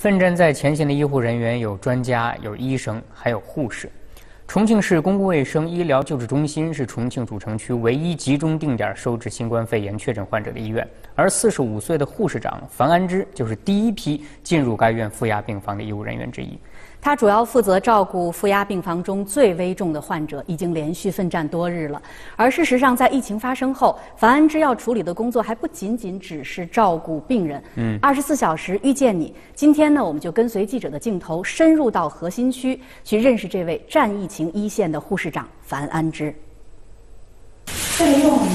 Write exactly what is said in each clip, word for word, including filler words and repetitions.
奋战在前线的医护人员有专家、有医生，还有护士。重庆市公共卫生医疗救治中心是重庆主城区唯一集中定点收治新冠肺炎确诊患者的医院，而四十五岁的护士长樊安之就是第一批进入该院负压病房的医务人员之一。 他主要负责照顾负压病房中最危重的患者，已经连续奋战多日了。而事实上，在疫情发生后，樊安之要处理的工作还不仅仅只是照顾病人。嗯，二十四小时遇见你。今天呢，我们就跟随记者的镜头，深入到核心区，去认识这位战疫情一线的护士长樊安之。 这里用吗？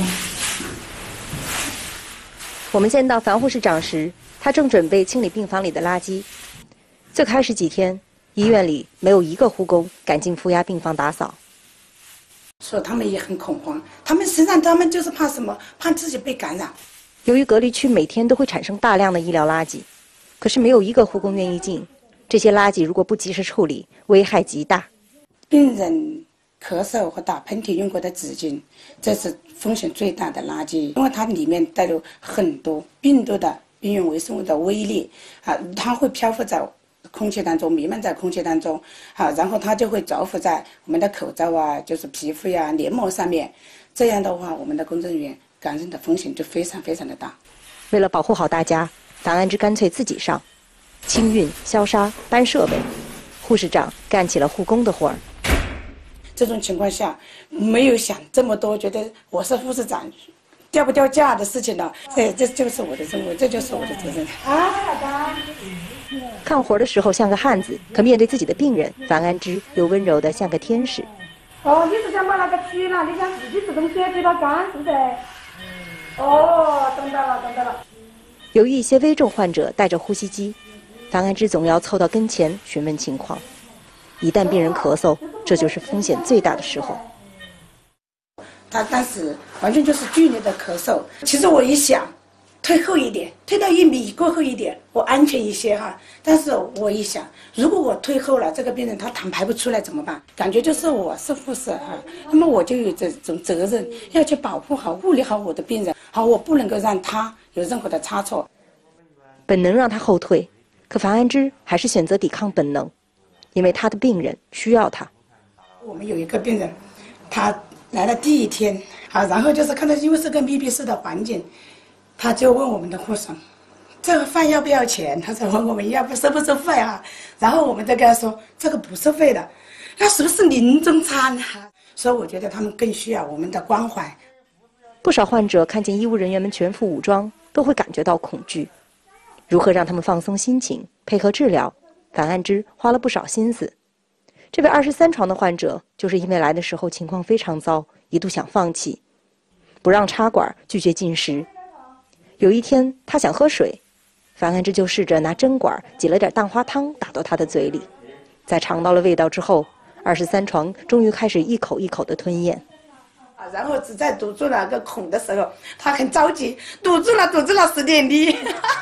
我们见到樊护士长时，他正准备清理病房里的垃圾。最开始几天，医院里没有一个护工敢进负压病房打扫， 说他们也很恐慌，他们实际上他们就是怕什么？怕自己被感染。 由于隔离区每天都会产生大量的医疗垃圾，可是没有一个护工愿意进。这些垃圾如果不及时处理，危害极大。 病人咳嗽和打喷嚏用过的纸巾，这是风险最大的垃圾，因为它里面带有很多病毒的病原微生物的微粒啊，它会漂浮在空气当中，弥漫在空气当中，好，然后它就会着附在我们的口罩啊，就是皮肤呀、黏膜上面。这样的话，我们的工作人员感染的风险就非常非常的大。 为了保护好大家，樊安之干脆自己上，清运、消杀、搬设备，护士长干起了护工的活儿。 这种情况下，没有想这么多，觉得我是护士长，掉不掉价的事情了。这这就是我的任务，这就是我的责任。啊，好的。 干活的时候像个汉子，可面对自己的病人，樊安之又温柔得像个天使。 哦，你是想把那个取了，你想自己自动选取到干，是不是？哦，懂得了，懂得了。 由于一些危重患者带着呼吸机，樊安之总要凑到跟前询问情况。一旦病人咳嗽，这就是风险最大的时候。 他当时完全就是剧烈的咳嗽。其实我一想，退后一点，退到一米过后一点，我安全一些哈。但是我一想，如果我退后了，这个病人他躺排不出来怎么办？感觉就是我是护士哈，那么我就有这种责任，要去保护好、护理好我的病人。好，我不能够让他有任何的差错。 本能让他后退，可樊安之还是选择抵抗本能，因为他的病人需要他。 我们有一个病人，他来了第一天啊，然后就是看到因为是个密闭式的环境，他就问我们的护士，这个饭要不要钱？他才问我们要不收不收费啊？然后我们都跟他说这个不收费的，那是不是临终餐啊？所以我觉得他们更需要我们的关怀。 不少患者看见医务人员们全副武装，都会感觉到恐惧。如何让他们放松心情，配合治疗，樊安之花了不少心思。这位二十三床的患者，就是因为来的时候情况非常糟，一度想放弃，不让插管，拒绝进食。有一天，他想喝水，樊安之就试着拿针管挤了点蛋花汤打到他的嘴里。在尝到了味道之后，二十三床终于开始一口一口的吞咽。 然后只在堵住那个孔的时候，他很着急，堵住了，堵住了，十点滴。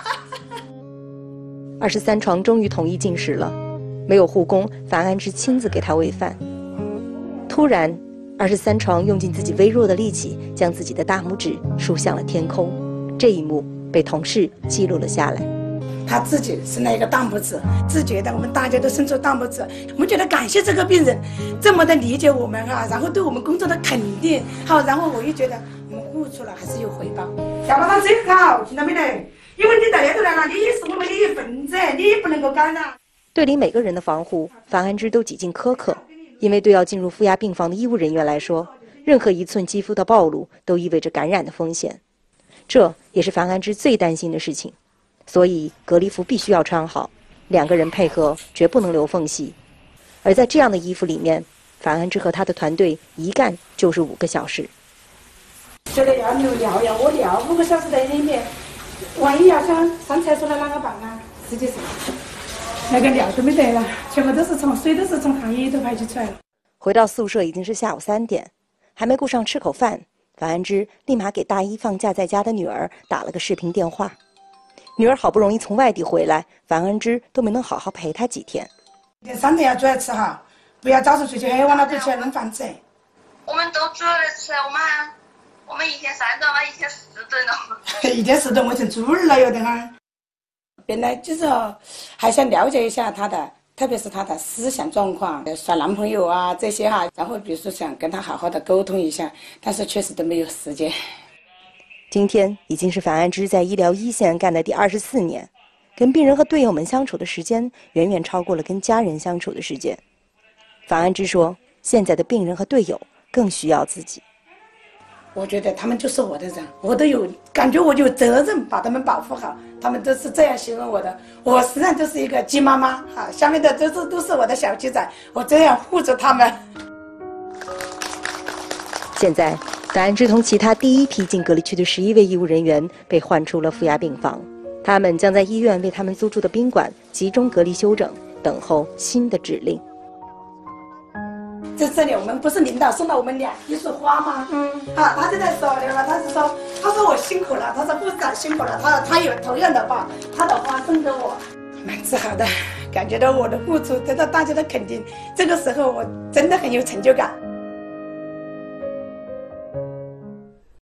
二十三床终于同意进食了，没有护工，樊安之亲自给他喂饭。突然，二十三床用尽自己微弱的力气，将自己的大拇指竖向了天空。这一幕被同事记录了下来。 他自己伸了一个大拇指，自觉的，我们大家都伸出大拇指，我们觉得感谢这个病人这么的理解我们啊，然后对我们工作的肯定。好，然后我又觉得我们付出了还是有回报。要把它最好，听到没得？因为你在那头来了，你也是我们的一份子，你也不能够感染。 对离每个人的防护，樊安之都几近苛刻，因为对要进入负压病房的医务人员来说，任何一寸肌肤的暴露都意味着感染的风险，这也是樊安之最担心的事情。所以隔离服必须要穿好，两个人配合绝不能留缝隙。而在这样的衣服里面，樊安之和他的团队一干就是五个小时。 觉得要留尿要屙尿，五个小时在里面，万一要想上厕所了啷个办啊？实际上那个尿都没得了，全部都是从水都是从汗液都排挤出来了。 回到宿舍已经是下午三点，还没顾上吃口饭，樊安之立马给大一放假在家的女儿打了个视频电话。女儿好不容易从外地回来，樊安之都没能好好陪她几天。 三点要煮来吃哈，不要早上出去黑晚了回去弄饭吃。 我们都煮了吃，我们我们一天三顿嘛，一天四顿了。 一天四顿我成猪儿了有点儿。 本来就是还想了解一下她的，特别是她的思想状况，耍男朋友啊这些哈，然后比如说想跟她好好的沟通一下，但是确实都没有时间。 今天已经是樊安之在医疗一线干的第二十四年，跟病人和队友们相处的时间远远超过了跟家人相处的时间。樊安之说，现在的病人和队友更需要自己。 我觉得他们就是我的人，我都有感觉，我有责任把他们保护好。他们都是这样形容我的，我实际上就是一个鸡妈妈哈，下面的都是都是我的小鸡仔，我这样护着他们。 现在，樊安之同其他第一批进隔离区的十一位医务人员被换出了负压病房，他们将在医院为他们租住的宾馆集中隔离休整，等候新的指令。 在这里，我们不是领导送了我们俩一束花吗？嗯，啊，他就在说对吧？他是说，他说我辛苦了，他说部长辛苦了，他他有同样的话，他的花送给我，蛮自豪的，感觉到我的付出得到大家的肯定，这个时候我真的很有成就感。